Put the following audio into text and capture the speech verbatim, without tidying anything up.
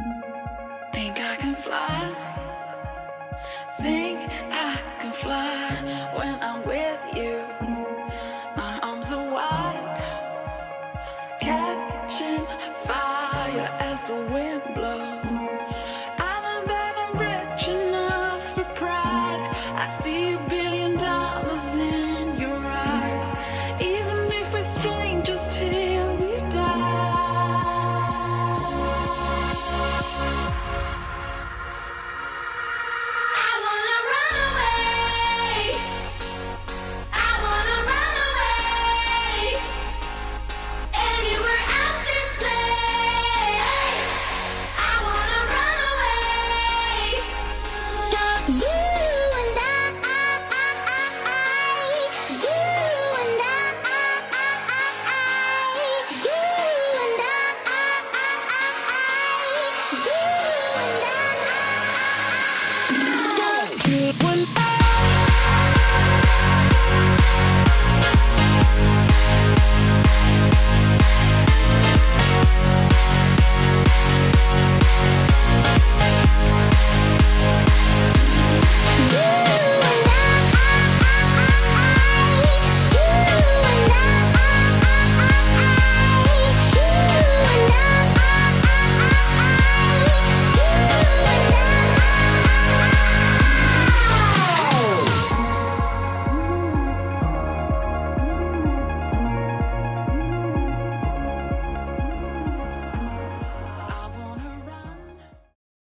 Think I can fly. Think I can fly when I'm with you. My arms are wide, catching fire as the wind blows. I know that I'm rich enough for pride. I see you.